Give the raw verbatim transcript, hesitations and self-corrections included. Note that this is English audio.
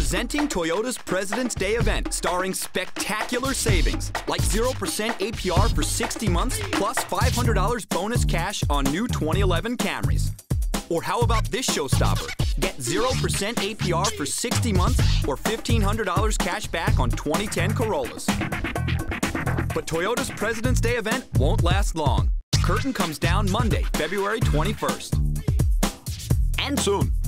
Presenting Toyota's President's Day event, starring spectacular savings, like zero percent A P R for sixty months, plus five hundred dollars bonus cash on new twenty eleven Camrys. Or how about this showstopper? Get zero percent A P R for sixty months, or fifteen hundred dollars cash back on twenty ten Corollas. But Toyota's President's Day event won't last long. Curtain comes down Monday, February twenty-first. And soon.